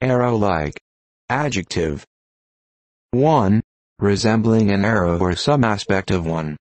Arrow-like. Adjective. 1. Resembling an arrow or some aspect of one.